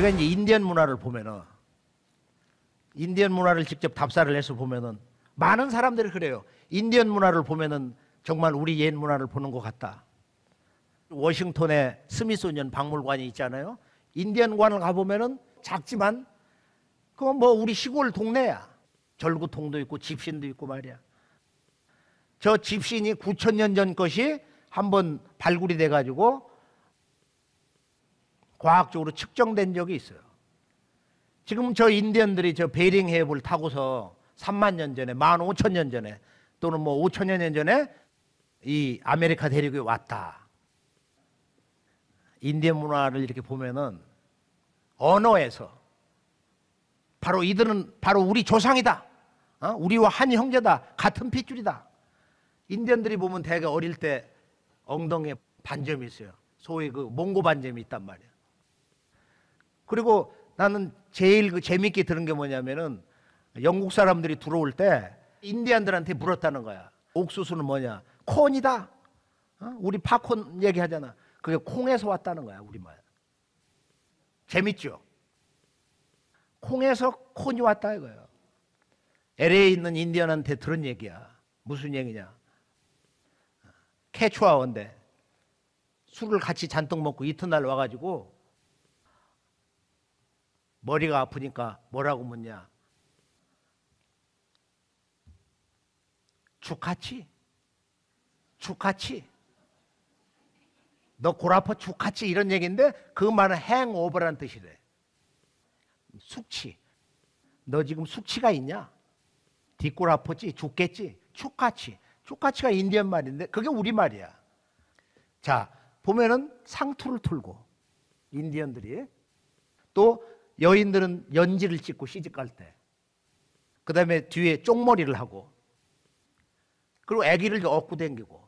우리가 이제 인디언 문화를 보면은, 인디언 문화를 직접 답사를 해서 보면은 많은 사람들이 그래요. 인디언 문화를 보면은 정말 우리 옛 문화를 보는 것 같다. 워싱턴에 스미소니언 박물관이 있잖아요. 인디언관을 가보면은 작지만 그건 뭐 우리 시골 동네야. 절구통도 있고 집신도 있고 말이야. 저 집신이 9,000년 전 것이 한번 발굴이 돼가지고 과학적으로 측정된 적이 있어요. 지금 저 인디언들이 저 베링 해협을 타고서 3만 년 전에, 15,000년 전에 또는 뭐 5,000여 년 전에 이 아메리카 대륙에 왔다. 인디언 문화를 이렇게 보면은 언어에서 바로 이들은 바로 우리 조상이다. 우리와 한 형제다. 같은 핏줄이다. 인디언들이 보면 대개 어릴 때 엉덩이에 반점이 있어요. 소위 그 몽고 반점이 있단 말이에요. 그리고 나는 제일 그 재밌게 들은 게 뭐냐면은 영국 사람들이 들어올 때 인디언들한테 물었다는 거야. 옥수수는 뭐냐? 콘이다. 우리 팝콘 얘기하잖아. 그게 콩에서 왔다는 거야, 우리말. 재밌죠? 콩에서 콘이 왔다 이거예요. LA에 있는 인디언한테 들은 얘기야. 무슨 얘기냐? 캐추아어인데 술을 같이 잔뜩 먹고 이튿날 와가지고 머리가 아프니까 뭐라고 묻냐? 죽같이? 죽같이? 너 골 아파 죽같이? 이런 얘기인데 그 말은 행오버라는 뜻이래. 숙취. 너 지금 숙취가 있냐? 뒷골 아팠지? 죽겠지? 죽같이. 죽같이가 인디언 말인데 그게 우리 말이야. 자, 보면은 상투를 틀고 인디언들이 또 여인들은 연지를 찍고 시집갈 때 그 다음에 뒤에 쪽머리를 하고 그리고 아기를 업고 댕기고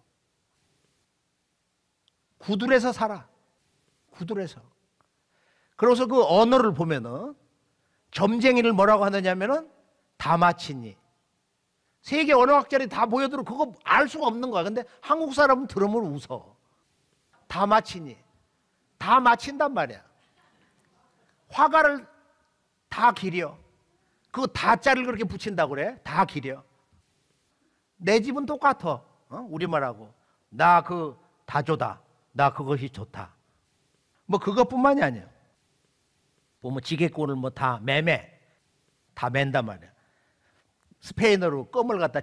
구들에서 살아. 구들에서. 그래서 그 언어를 보면은 점쟁이를 뭐라고 하느냐면은 다마치니. 세계 언어학자들이 다 모여들어 그거 알 수가 없는 거야. 근데 한국 사람은 들으면 웃어. 다마치니. 다 마친단 말이야. 화가를 다 기려. 그 다자를 그렇게 붙인다고 그래. 다 기려. 내 집은 똑같아. 우리말하고. 나 그 다조다. 나 그것이 좋다. 뭐 그것뿐만이 아니야. 뭐 지게꾼을 뭐 다 매매. 다 맨단 말이야. 스페인어로 껌을 갖다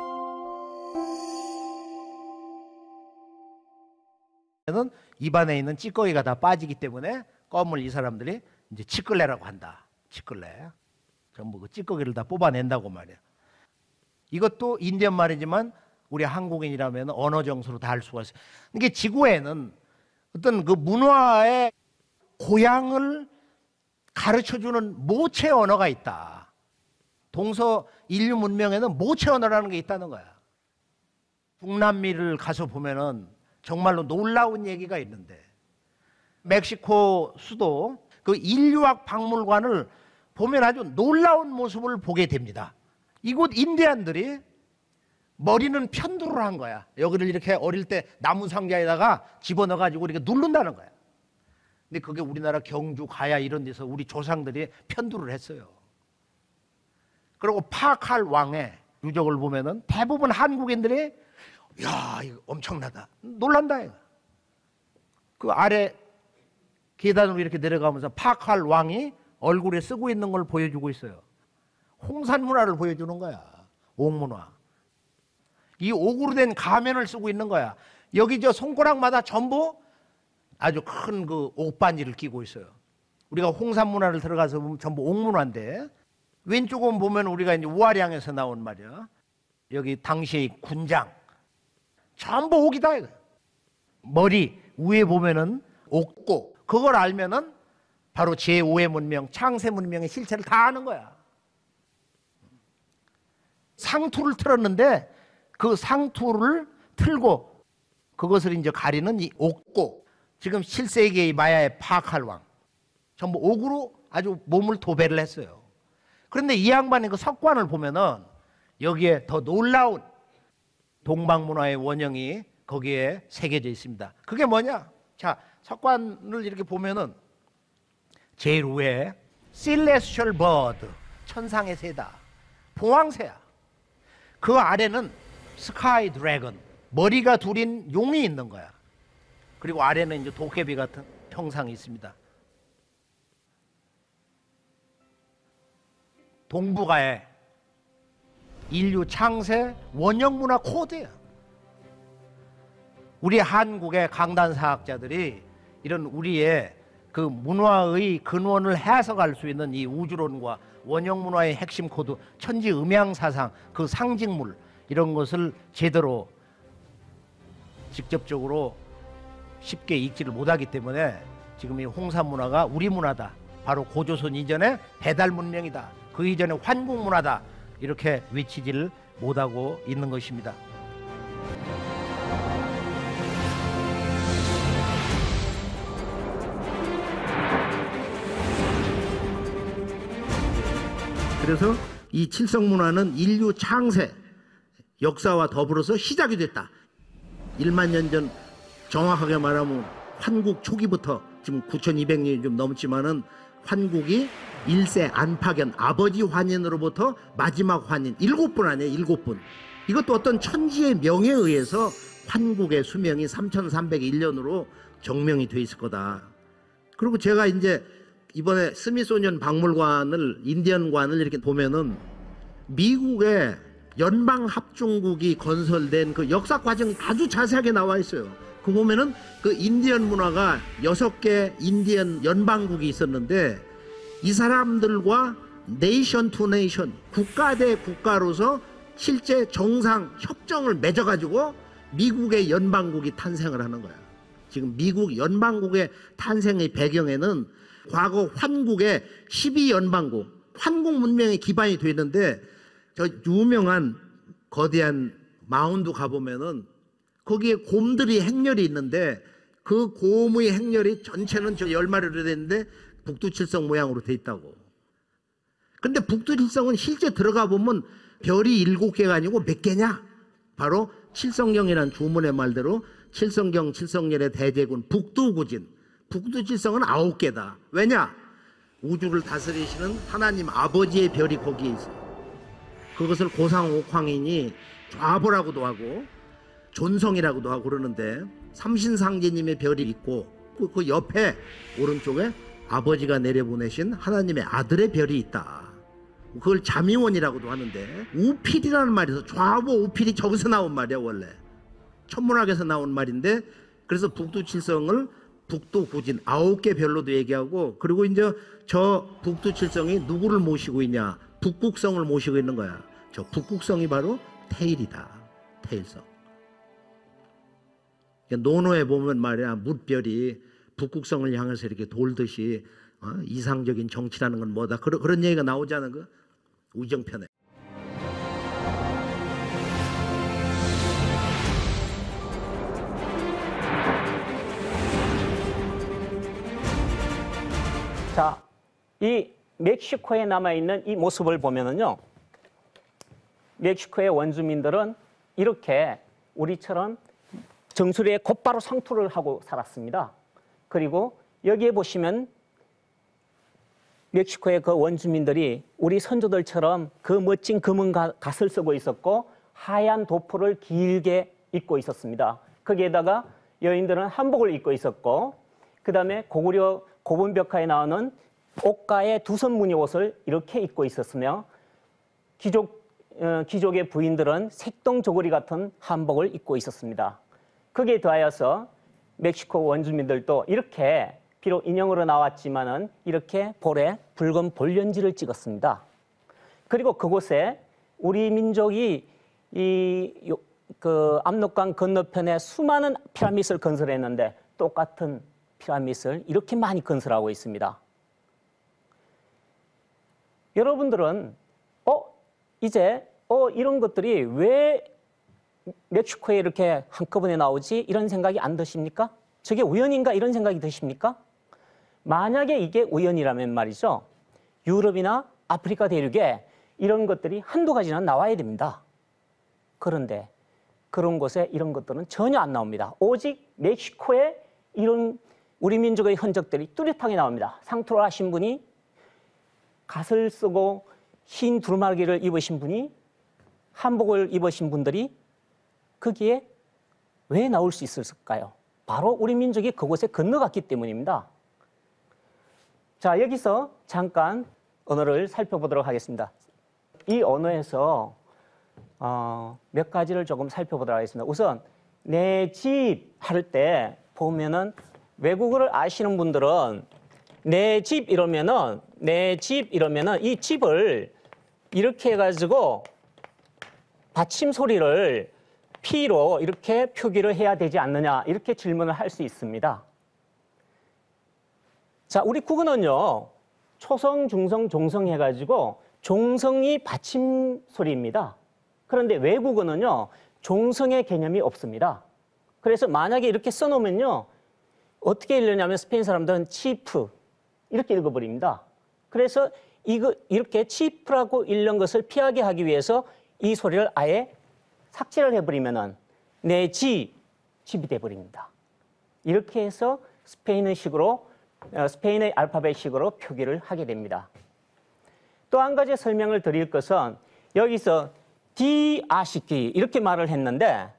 입안에 있는 찌꺼기가 다 빠지기 때문에 껌을 이 사람들이 이제 치끌레라고 한다. 치끌레. 전부 그 찌꺼기를 다 뽑아낸다고 말이야. 이것도 인디언 말이지만 우리 한국인이라면 언어 정서로 다 할 수가 있어요. 이게 지구에는 어떤 그 문화의 고향을 가르쳐주는 모체 언어가 있다. 동서 인류 문명에는 모체 언어라는 게 있다는 거야. 북남미를 가서 보면은 정말로 놀라운 얘기가 있는데 멕시코 수도 그 인류학 박물관을 보면 아주 놀라운 모습을 보게 됩니다. 이곳 인디안들이 머리는 편두를 한 거야. 여기를 이렇게 어릴 때 나무 상자에다가 집어넣어가지고 이렇게 누른다는 거야. 근데 그게 우리나라 경주, 가야 이런 데서 우리 조상들이 편두를 했어요. 그리고 파칼 왕의 유적을 보면은 대부분 한국인들이 야, 이거 엄청나다. 놀란다. 이거. 그 아래 계단으로 이렇게 내려가면서 파칼 왕이 얼굴에 쓰고 있는 걸 보여주고 있어요. 홍산 문화를 보여주는 거야. 옥문화. 이 옥으로 된 가면을 쓰고 있는 거야. 여기 저 손가락마다 전부 아주 큰 그 옥반지를 끼고 있어요. 우리가 홍산 문화를 들어가서 보면 전부 옥문화인데 왼쪽은 보면 우리가 이제 우아량에서 나온 말이야. 여기 당시의 군장. 전부 옥이다. 이거. 머리 위에 보면은 옥고. 그걸 알면은 바로 제5의 문명, 창세 문명의 실체를 다 아는 거야. 상투를 틀었는데 그 상투를 틀고 그것을 이제 가리는 이 옥고. 지금 7세기의 마야의 파칼 왕. 전부 옥으로 아주 몸을 도배를 했어요. 그런데 이 양반의 그 석관을 보면은 여기에 더 놀라운 동방문화의 원형이 거기에 새겨져 있습니다. 그게 뭐냐? 자, 석관을 이렇게 보면은 제일 위에 Celestial Bird, 천상의 새다. 봉황새야. 그 아래는 Sky Dragon, 머리가 둘인 용이 있는 거야. 그리고 아래는 이제 도깨비 같은 형상이 있습니다. 동북아의 인류 창세 원형문화 코드야. 우리 한국의 강단사학자들이 이런 우리의 그 문화의 근원을 해석할 수 있는 이 우주론과 원형문화의 핵심 코드, 천지음양사상, 그 상징물 이런 것을 제대로 직접적으로 쉽게 읽지를 못하기 때문에 지금 이 홍산문화가 우리 문화다. 바로 고조선 이전의 배달 문명이다. 그 이전의 환국 문화다. 이렇게 외치지를 못하고 있는 것입니다. 그래서 이 칠성문화는 인류 창세 역사와 더불어서 시작이 됐다. 1만 년 전 정확하게 말하면 환국 초기부터 지금 9200년이 좀 넘지만은 환국이 1세 안팎연 아버지 환인으로부터 마지막 환인 7분 아니에요. 7분. 이것도 어떤 천지의 명에 의해서 환국의 수명이 3301년으로 정명이 돼 있을 거다. 그리고 제가 이제 이번에 스미소니언 박물관을 인디언관을 이렇게 보면은 미국의 연방합중국이 건설된 그 역사 과정이 아주 자세하게 나와 있어요. 그 보면은 그 인디언 문화가 6개 인디언 연방국이 있었는데 이 사람들과 네이션 투 네이션, 국가 대 국가로서 실제 정상 협정을 맺어가지고 미국의 연방국이 탄생을 하는 거야. 지금 미국 연방국의 탄생의 배경에는 과거 환국의 12연방국, 환국 문명의 기반이 되어 있는데 저 유명한 거대한 마운드 가보면은 거기에 곰들이 행렬이 있는데 그 곰의 행렬이 전체는 저 10마리로 되어 있는데 북두칠성 모양으로 되어 있다고. 근데 북두칠성은 실제 들어가 보면 별이 7개가 아니고 몇 개냐? 바로 칠성경이라는 주문의 말대로 칠성경 칠성열의 대제군 북두구진, 북두칠성은 9개다. 왜냐? 우주를 다스리시는 하나님 아버지의 별이 거기에 있어요. 그것을 고상옥황인이 좌보라고도 하고 존성이라고도 하고 그러는데 삼신상제님의 별이 있고 그 옆에 오른쪽에 아버지가 내려보내신 하나님의 아들의 별이 있다. 그걸 자미원이라고도 하는데 우필이라는 말이 있어. 좌보 우필이 저기서 나온 말이야. 원래 천문학에서 나온 말인데 그래서 북두칠성을 북두구진 9개 별로도 얘기하고 그리고 이제 저 북두칠성이 누구를 모시고 있냐? 북극성을 모시고 있는 거야. 저 북극성이 바로 테일이다. 테일성. 논어에 보면 말이야 뭇별이 북극성을 향해서 이렇게 돌듯이 이상적인 정치라는 건 뭐다. 그런 얘기가 나오잖아. 그 우정편에. 자, 이 멕시코에 남아있는 이 모습을 보면은요, 멕시코의 원주민들은 이렇게 우리처럼 정수리에 곧바로 상투를 하고 살았습니다. 그리고 여기에 보시면 멕시코의 그 원주민들이 우리 선조들처럼 그 멋진 검은 갓을 쓰고 있었고 하얀 도포를 길게 입고 있었습니다. 거기에다가 여인들은 한복을 입고 있었고 그 다음에 고구려 고분벽화에 나오는 옷가의 두선무늬 옷을 이렇게 입고 있었으며 귀족의 부인들은 색동 저고리 같은 한복을 입고 있었습니다. 거기에 더하여서 멕시코 원주민들도 이렇게 비록 인형으로 나왔지만은 이렇게 볼에 붉은 볼연지를 찍었습니다. 그리고 그곳에 우리 민족이 그 압록강 건너편에 수많은 피라밋을 건설했는데 똑같은 피라밋을 이렇게 많이 건설하고 있습니다. 여러분들은 이제 이런 것들이 왜 멕시코에 이렇게 한꺼번에 나오지? 이런 생각이 안 드십니까? 저게 우연인가? 이런 생각이 드십니까? 만약에 이게 우연이라면 말이죠. 유럽이나 아프리카 대륙에 이런 것들이 한두 가지는 나와야 됩니다. 그런데 그런 곳에 이런 것들은 전혀 안 나옵니다. 오직 멕시코에 이런 우리 민족의 흔적들이 뚜렷하게 나옵니다. 상투를 하신 분이, 갓을 쓰고 흰 두루마기를 입으신 분이, 한복을 입으신 분들이 거기에 왜 나올 수 있을까요? 바로 우리 민족이 그곳에 건너갔기 때문입니다. 자, 여기서 잠깐 언어를 살펴보도록 하겠습니다. 이 언어에서 몇 가지를 조금 살펴보도록 하겠습니다. 우선 내 집 할 때 보면은 외국어를 아시는 분들은 내 집 이러면은 이 집을 이렇게 해가지고 받침 소리를 P로 이렇게 표기를 해야 되지 않느냐 이렇게 질문을 할 수 있습니다. 자, 우리 국어는요 초성, 중성, 종성 해가지고 종성이 받침 소리입니다. 그런데 외국어는요 종성의 개념이 없습니다. 그래서 만약에 이렇게 써놓으면요 어떻게 읽느냐면 스페인 사람들은 치프 이렇게 읽어버립니다. 그래서 이렇게 치프라고 읽는 것을 피하게 하기 위해서 이 소리를 아예 삭제를 해버리면은 내 집이 돼버립니다. 이렇게 해서 스페인의 알파벳식으로 표기를 하게 됩니다. 또 한 가지 설명을 드릴 것은 여기서 디아시키 이렇게 말을 했는데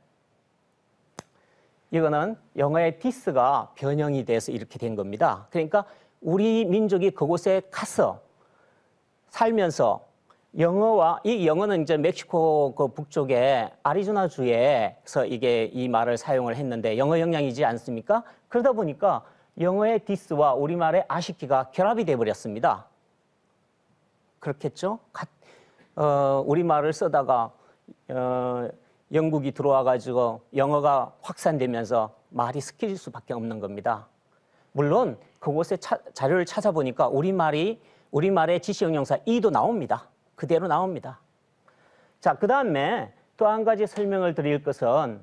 이거는 영어의 디스가 변형이 돼서 이렇게 된 겁니다. 그러니까 우리 민족이 그곳에 가서 살면서 이 영어는 이제 멕시코 그 북쪽의 아리조나 주에서 이 말을 사용을 했는데 영어 영향이지 않습니까? 그러다 보니까 영어의 디스와 우리말의 아시키가 결합이 돼 버렸습니다. 그렇겠죠? 우리말을 쓰다가 영국이 들어와 가지고 영어가 확산되면서 말이 섞일 수밖에 없는 겁니다. 물론 그곳에 자료를 찾아보니까 우리말의 지시형용사 이도 나옵니다. 그대로 나옵니다. 자, 그 다음에 또 한 가지 설명을 드릴 것은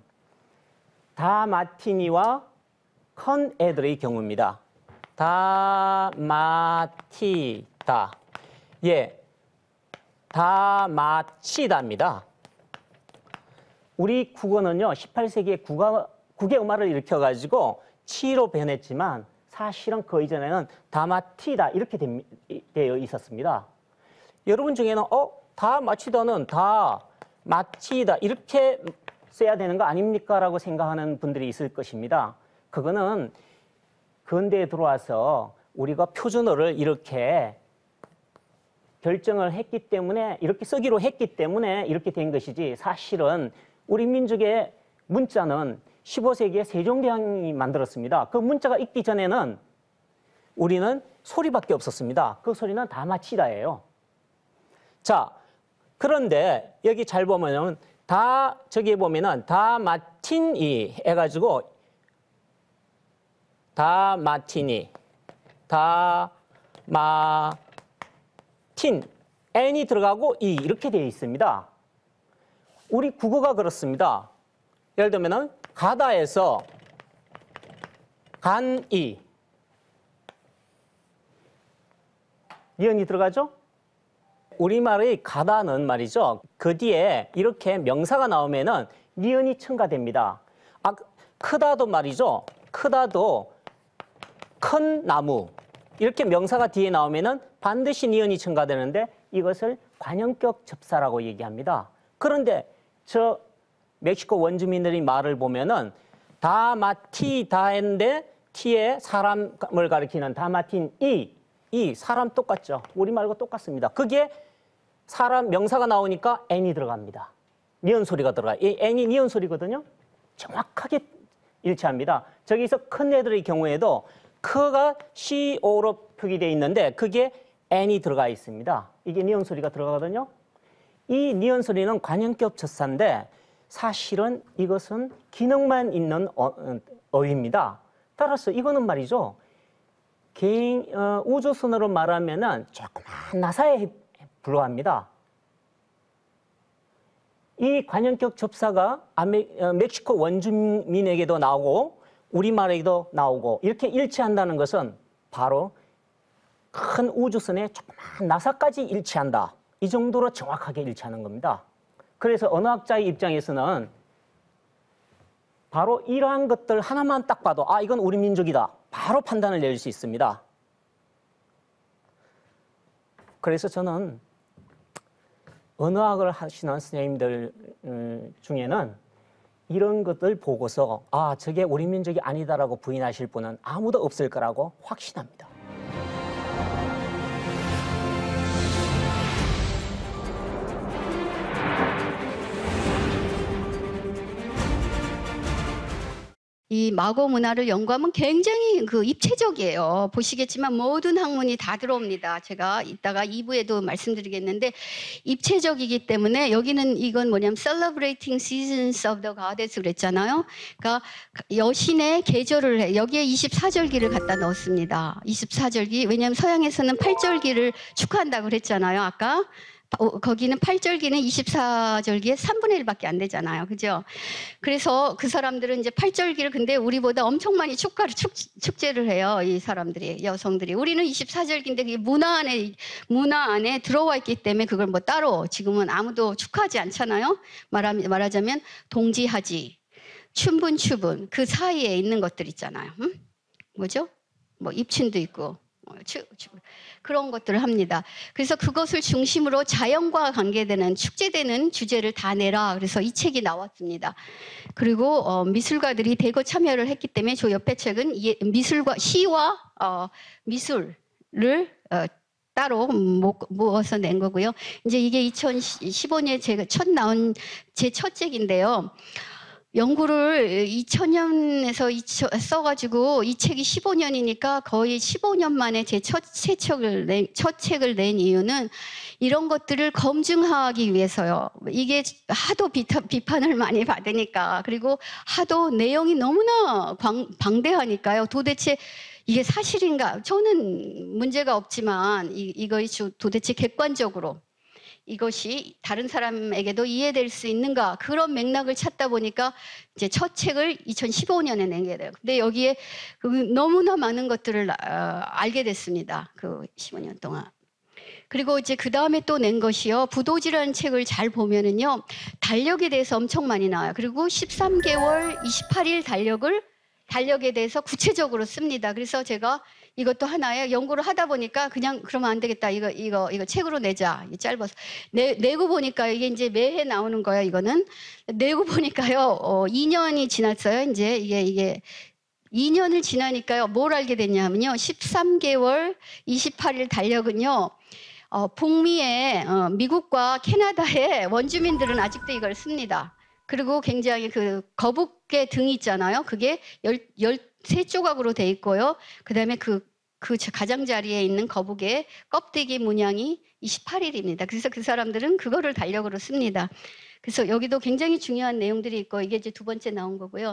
다마티니와 큰 애들의 경우입니다. 다마티다. 예, 다마치다입니다. 우리 국어는요 18세기에 국의 음화를 일으켜가지고 치로 변했지만 사실은 그 이전에는 다마티다 이렇게 되어 있었습니다. 여러분 중에는 다마치다는 다마치다 이렇게 써야 되는 거 아닙니까? 라고 생각하는 분들이 있을 것입니다. 그거는 근대에 들어와서 우리가 표준어를 이렇게 결정을 했기 때문에 이렇게 쓰기로 했기 때문에 이렇게 된 것이지 사실은 우리 민족의 문자는 15세기에 세종대왕이 만들었습니다. 그 문자가 있기 전에는 우리는 소리밖에 없었습니다. 그 소리는 다마치다예요. 자, 그런데 여기 잘 보면은 저기에 보면은 다마틴이 해가지고 다마티니, 다마틴, n이 들어가고 이 이렇게 되어 있습니다. 우리 국어가 그렇습니다. 예를 들면은 가다에서 간이 니은이 들어가죠? 우리말의 가다는 말이죠. 그 뒤에 이렇게 명사가 나오면은 니은이 첨가됩니다. 크다도 말이죠. 크다도 큰 나무 이렇게 명사가 뒤에 나오면은 반드시 니은이 첨가되는데 이것을 관형격 접사라고 얘기합니다. 그런데 저 멕시코 원주민들의 말을 보면은 다마티다인데 티에 사람을 가리키는 다마틴 이 사람 똑같죠. 우리말과 똑같습니다. 그게 사람 명사가 나오니까 n이 들어갑니다. 니은 소리가 들어가요. 이 n이 니은 소리거든요. 정확하게 일치합니다. 저기서 큰 애들의 경우에도 크가 CO로 표기되어 있는데 그게 n이 들어가 있습니다. 이게 니은 소리가 들어가거든요. 이 니은 소리는 관형격 접사인데 사실은 이것은 기능만 있는 어휘입니다. 따라서 이거는 말이죠. 우주선으로 말하면은 조그만 나사에 불과합니다. 이 관형격 접사가 멕시코 원주민에게도 나오고 우리말에도 나오고 이렇게 일치한다는 것은 바로 큰 우주선에 조그만 나사까지 일치한다. 이 정도로 정확하게 일치하는 겁니다. 그래서 언어학자의 입장에서는 바로 이러한 것들 하나만 딱 봐도 이건 우리 민족이다. 바로 판단을 내릴 수 있습니다. 그래서 저는 언어학을 하시는 선생님들 중에는 이런 것들 보고서 아, 저게 우리 민족이 아니다라고 부인하실 분은 아무도 없을 거라고 확신합니다. 이 마고 문화를 연구하면 굉장히 입체적이에요. 보시겠지만 모든 학문이 다 들어옵니다. 제가 이따가 2부에도 말씀드리겠는데 입체적이기 때문에 여기는 이건 뭐냐면 Celebrating Seasons of the Goddess 그랬잖아요. 그러니까 여신의 계절을 해. 여기에 24절기를 갖다 넣었습니다. 24절기. 왜냐하면 서양에서는 8절기를 축하한다고 그랬잖아요. 아까. 거기는 8절기는 24절기에 3분의 1밖에 안 되잖아요. 그죠? 그래서 그 사람들은 이제 8절기를 근데 우리보다 엄청 많이 축제를 해요. 이 사람들이, 여성들이. 우리는 24절기인데 그게 문화 안에 들어와 있기 때문에 그걸 뭐 따로 지금은 아무도 축하하지 않잖아요. 말하자면 동지하지, 춘분추분 그 사이에 있는 것들 있잖아요. 응? 뭐죠? 뭐 입춘도 있고. 그런 것들을 합니다. 그래서 그것을 중심으로 자연과 관계되는 축제되는 주제를 다 내라. 그래서 이 책이 나왔습니다. 그리고 미술가들이 대거 참여를 했기 때문에 저 옆에 책은 미술과 시와 미술을 따로 모아서 낸 거고요. 이제 이게 2015년에 제가 나온 제 첫 책인데요. 연구를 2000년에서 써가지고 이 책이 15년이니까 거의 15년 만에 제 첫 책을 낸 이유는 이런 것들을 검증하기 위해서요. 이게 하도 비판을 많이 받으니까 그리고 하도 내용이 너무나 방대하니까요. 도대체 이게 사실인가? 저는 문제가 없지만 이것이 도대체 객관적으로 이것이 다른 사람에게도 이해될 수 있는가 그런 맥락을 찾다 보니까 이제 첫 책을 2015년에 내게 돼요. 근데 여기에 너무나 많은 것들을 알게 됐습니다. 그 15년 동안. 그리고 이제 그 다음에 또 낸 것이요. 부도지라는 책을 잘 보면은요. 달력에 대해서 엄청 많이 나와요. 그리고 13개월 28일 달력에 대해서 구체적으로 씁니다. 그래서 제가 이것도 하나의 연구를 하다 보니까 그냥 그러면 안 되겠다. 이거 책으로 내자. 짧아서. 내고 보니까 이게 이제 매해 나오는 거예요. 이거는. 내고 보니까요. 2년이 지났어요. 이제 이게 2년을 지나니까요. 뭘 알게 됐냐면요. 13개월 28일 달력은요. 북미의 미국과 캐나다의 원주민들은 아직도 이걸 씁니다. 그리고 굉장히 그 거북의 등이 있잖아요. 그게 13조각으로 돼 있고요. 그다음에 그 가장자리에 있는 거북의 껍데기 문양이 28일입니다. 그래서 그 사람들은 그거를 달력으로 씁니다. 그래서 여기도 굉장히 중요한 내용들이 있고 이게 이제 두 번째 나온 거고요.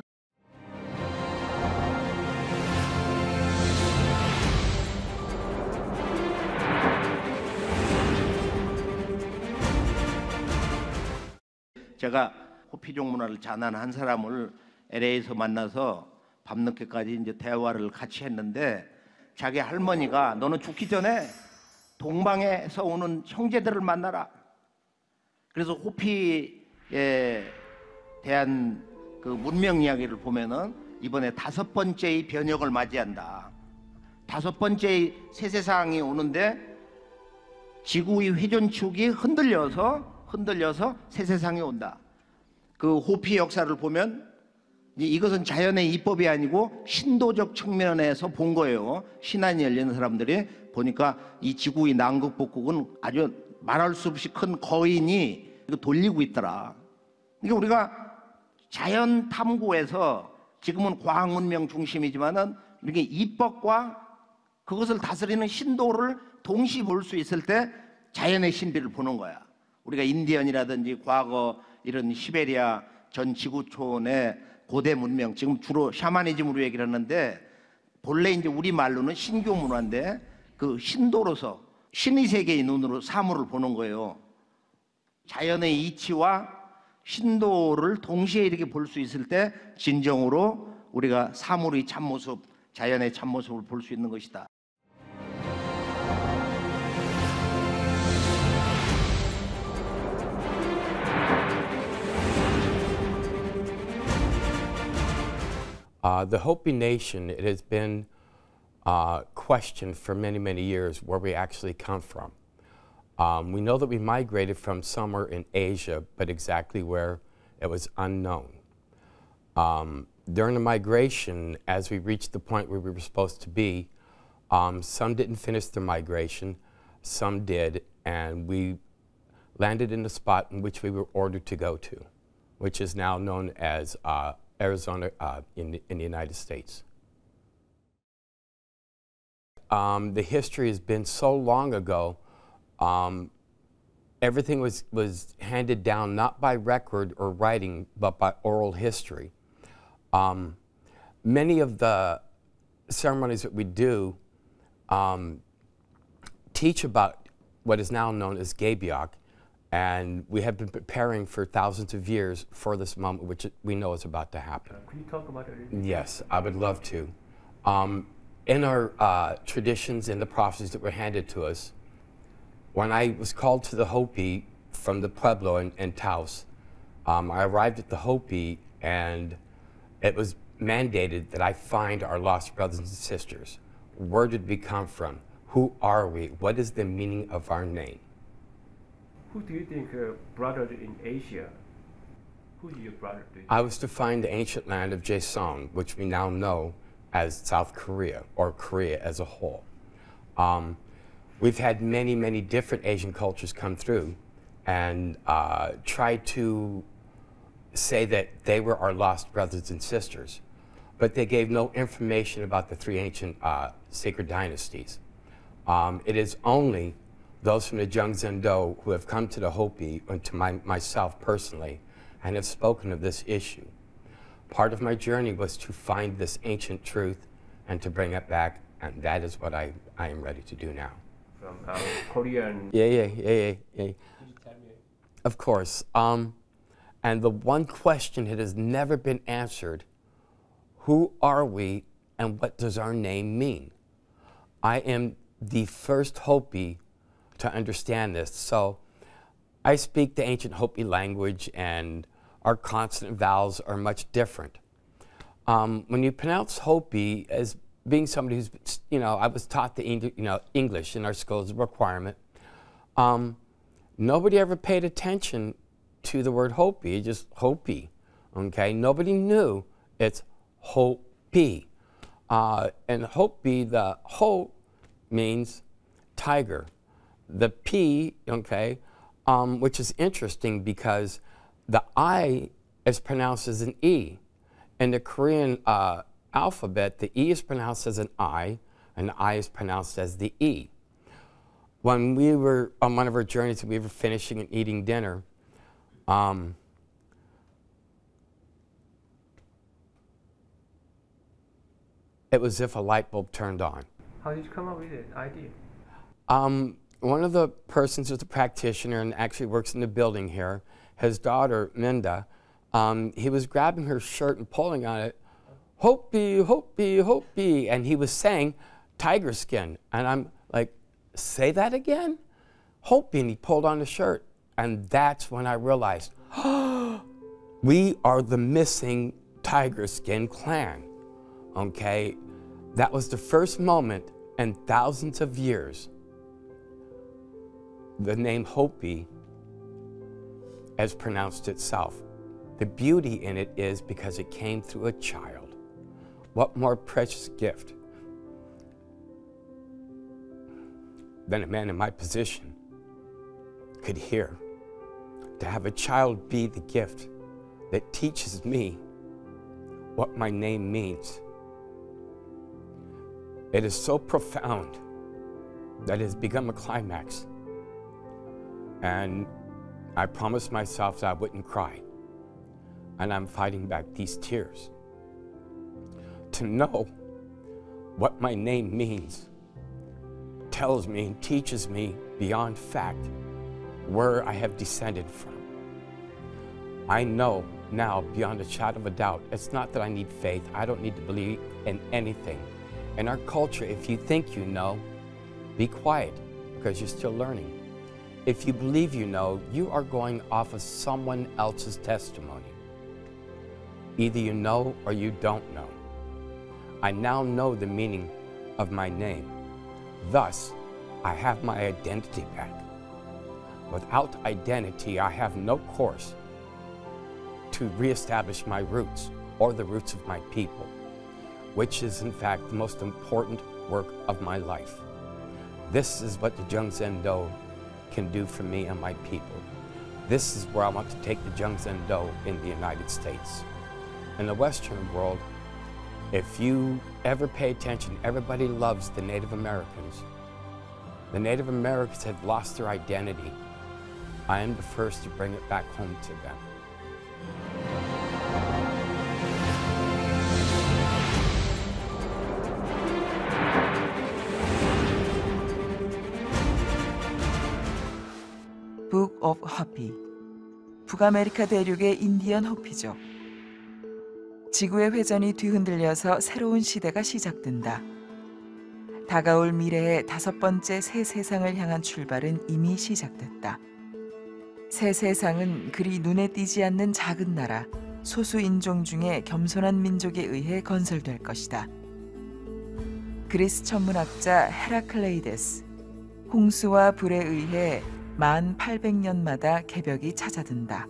제가 호피족 문화를 자난한 사람을 LA에서 만나서 밤늦게까지 이제 대화를 같이 했는데 자기 할머니가 너는 죽기 전에 동방에서 오는 형제들을 만나라. 그래서 호피에 대한 그 문명 이야기를 보면은 이번에 5번째의 변혁을 맞이한다. 5번째의 새 세상이 오는데 지구의 회전축이 흔들려서 새 세상이 온다. 그 호피 역사를 보면 이것은 자연의 이법이 아니고 신도적 측면에서 본 거예요. 신안이 열리는 사람들이 보니까 이 지구의 남극-북극은 아주 말할 수 없이 큰 거인이 돌리고 있더라. 그러니까 우리가 자연 탐구에서 지금은 과학 문명 중심이지만은 이렇게 이법과 그것을 다스리는 신도를 동시에 볼 수 있을 때 자연의 신비를 보는 거야. 우리가 인디언이라든지 과거 이런 시베리아 전 지구촌의 고대 문명, 지금 주로 샤머니즘으로 얘기를 하는데 본래 이제 우리 말로는 신교 문화인데 그 신도로서 신의 세계의 눈으로 사물을 보는 거예요. 자연의 이치와 신도를 동시에 이렇게 볼 수 있을 때 진정으로 우리가 사물의 참모습, 자연의 참모습을 볼 수 있는 것이다. The Hopi Nation, it has been questioned for many, many years where we actually come from. We know that we migrated from somewhere in Asia, but exactly where it was unknown. During the migration, as we reached the point where we were supposed to be, some didn't finish their migration, some did, and we landed in the spot in which we were ordered to go to, which is now known as Arizona in the United States. The history has been so long ago. Everything was handed down not by record or writing, but by oral history. Many of the ceremonies that we do teach about what is now known as Gebiok, and we have been preparing for thousands of years for this moment, which we know is about to happen. Could you talk about it? Yes, I would love to. In our traditions and the prophecies that were handed to us, when I was called to the Hopi from the Pueblo in Taos, I arrived at the Hopi, and it was mandated that I find our lost brothers and sisters. Where did we come from? Who are we? What is the meaning of our name? Who do you think brother in Asia? Who's your brother? I was to find the ancient land of Joseon, which we now know as South Korea, or Korea as a whole. We've had many, many different Asian cultures come through and try to say that they were our lost brothers and sisters, but they gave no information about the three ancient sacred dynasties. It is only those from the Jungzhen-Do who have come to the Hopi, and to myself personally, and have spoken of this issue. Part of my journey was to find this ancient truth and to bring it back, and that is what I am ready to do now. From Korean. Yeah. Of course. And the one question that has never been answered, who are we and what does our name mean? I am the first Hopi to understand this. So I speak the ancient Hopi language, and our consonant vowels are much different. When you pronounce Hopi, as being somebody who's, I was taught the English in our school as a requirement, nobody ever paid attention to the word Hopi, just Hopi, okay? Nobody knew it's Hopi. And Hopi, the Ho means tiger. The P, okay, which is interesting because the I is pronounced as an E. In the Korean alphabet, the E is pronounced as an I, and the I is pronounced as the E. When we were on one of our journeys, we were finishing and eating dinner, it was as if a light bulb turned on. How did you come up with the idea? One of the persons is a practitioner and actually works in the building here, his daughter, Minda, he was grabbing her shirt and pulling on it, Hopi, Hopi, Hopi, and he was saying tiger skin. And I'm like, say that again? Hopi, and he pulled on the shirt. And that's when I realized, we are the missing tiger skin clan, okay? That was the first moment in thousands of years the name Hopi has pronounced itself. The beauty in it is because it came through a child. What more precious gift than a man in my position could hear? To have a child be the gift that teaches me what my name means. It is so profound that it has become a climax. And I promised myself that I wouldn't cry. And I'm fighting back these tears. To know what my name means tells me and teaches me beyond fact where I have descended from. I know now beyond a shadow of a doubt, it's not that I need faith. I don't need to believe in anything. In our culture, if you think you know, be quiet because you're still learning. If you believe you know, you are going off of someone else's testimony. Either you know or you don't know. I now know the meaning of my name. Thus, I have my identity back. Without identity, I have no course to reestablish my roots or the roots of my people, which is in fact the most important work of my life. This is what the Zhengzhen Do can do for me and my people. This is where I want to take the Zhengzhen Do in the United States. In the Western world, if you ever pay attention, everybody loves the Native Americans. The Native Americans have lost their identity. I am the first to bring it back home to them. 북 오브 호피, 북아메리카 대륙의 인디언 호피족. 지구의 회전이 뒤흔들려서 새로운 시대가 시작된다. 다가올 미래의 5번째 새 세상을 향한 출발은 이미 시작됐다. 새 세상은 그리 눈에 띄지 않는 작은 나라, 소수 인종 중에 겸손한 민족에 의해 건설될 것이다. 그리스 천문학자 헤라클레이데스, 홍수와 불에 의해 1800년마다 개벽이 찾아든다.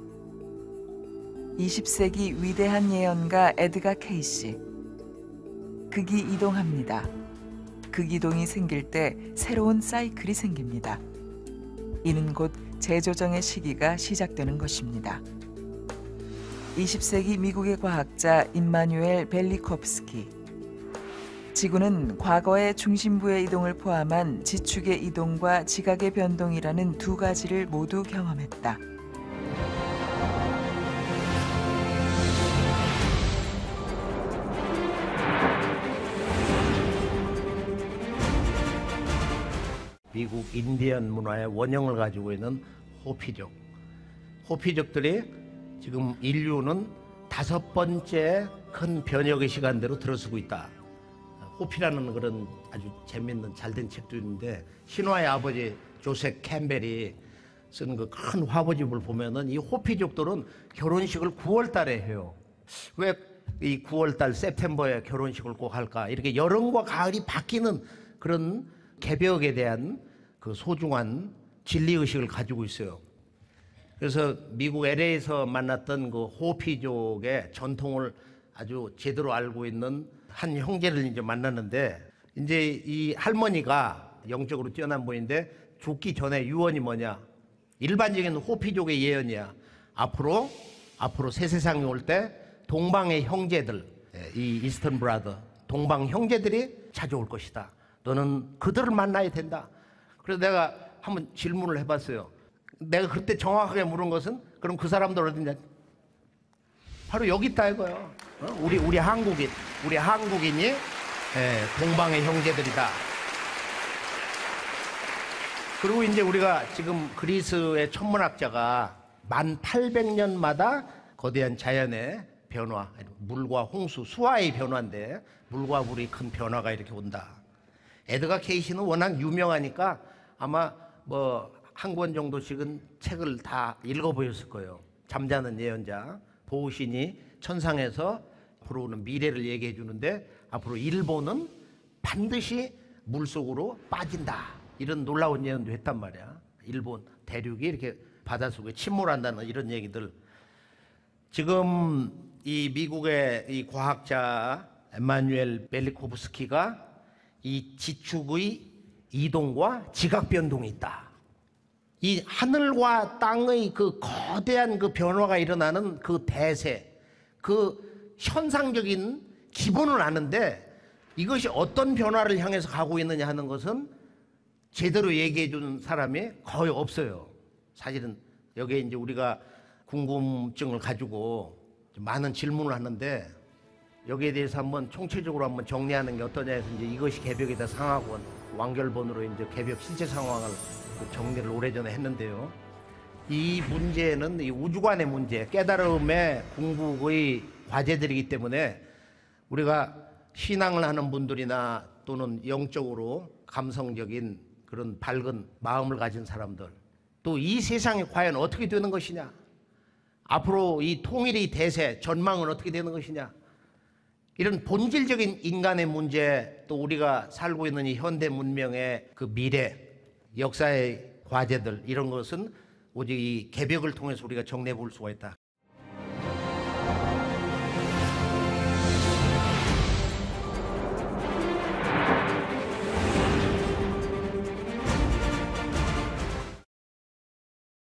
20세기 위대한 예언가 에드가 케이시. 극이 이동합니다. 극이동이 생길 때 새로운 사이클이 생깁니다. 이는 곧 재조정의 시기가 시작되는 것입니다. 20세기 미국의 과학자 임마누엘 벨리콥스키. 지구는 과거의 중심부의 이동을 포함한 지축의 이동과 지각의 변동이라는 두 가지를 모두 경험했다. 미국 인디언 문화의 원형을 가지고 있는 호피족. 호피족들이 지금 인류는 5번째 큰 변혁의 시간대로 들어서고 있다. 호피라는 그런 아주 재밌는 잘된 책도 있는데 신화의 아버지 조셉 캠벨이 쓴 그 큰 화보집을 보면은 이 호피족들은 결혼식을 9월 달에 해요. 왜 이 9월 달 세프템버에 결혼식을 꼭 할까? 이렇게 여름과 가을이 바뀌는 그런 개벽에 대한 그 소중한 진리의식을 가지고 있어요. 그래서 미국 LA에서 만났던 그 호피족의 전통을 아주 제대로 알고 있는 한 형제를 이제 만났는데, 이제 이 할머니가 영적으로 뛰어난 분인데 죽기 전에 유언이 뭐냐? 일반적인 호피족의 예언이야. 앞으로 새 세상이 올 때 동방의 형제들, 이 이스턴 브라더, 동방 형제들이 찾아올 것이다. 너는 그들을 만나야 된다. 그래서 내가 한번 질문을 해봤어요. 내가 그때 정확하게 물은 것은 그럼 그 사람들 어디냐? 바로 여기 있다 이거요. 우리 한국인이 동방의 형제들이다. 그리고 이제 우리가 지금 그리스의 천문학자가 1800년마다 거대한 자연의 변화, 물과 홍수, 수화의 변화인데 물과 물이 큰 변화가 이렇게 온다. 에드가 케이시는 워낙 유명하니까 아마 뭐 한 권 정도씩은 책을 다 읽어보셨을 거예요. 잠자는 예언자, 보호신이 천상에서 앞으로 오는 미래를 얘기해 주는데 앞으로 일본은 반드시 물속으로 빠진다. 이런 놀라운 예언도 했단 말이야. 일본 대륙이 이렇게 바닷속에 침몰한다는 이런 얘기들. 지금 이 미국의 이 과학자 에마누엘 벨리코프스키가 이 지축의 이동과 지각 변동이 있다. 이 하늘과 땅의 그 거대한 그 변화가 일어나는 그 대세, 그 현상적인 기본은 아는데 이것이 어떤 변화를 향해서 가고 있느냐 하는 것은 제대로 얘기해 주는 사람이 거의 없어요. 사실은 여기에 이제 우리가 궁금증을 가지고 많은 질문을 하는데 여기에 대해서 한번 총체적으로 한번 정리하는 게 어떠냐 해서 이제 이것이 개벽이다 상학원 완결본으로 이제 개벽 실제 상황을 정리를 오래전에 했는데요. 이 문제는 이 우주관의 문제, 깨달음의 궁극의 과제들이기 때문에 우리가 신앙을 하는 분들이나 또는 영적으로 감성적인 그런 밝은 마음을 가진 사람들, 또 이 세상이 과연 어떻게 되는 것이냐, 앞으로 이 통일의 대세 전망은 어떻게 되는 것이냐, 이런 본질적인 인간의 문제, 또 우리가 살고 있는 이 현대 문명의 그 미래, 역사의 과제들, 이런 것은 오직 이 개벽을 통해서 우리가 정리해 볼 수가 있다.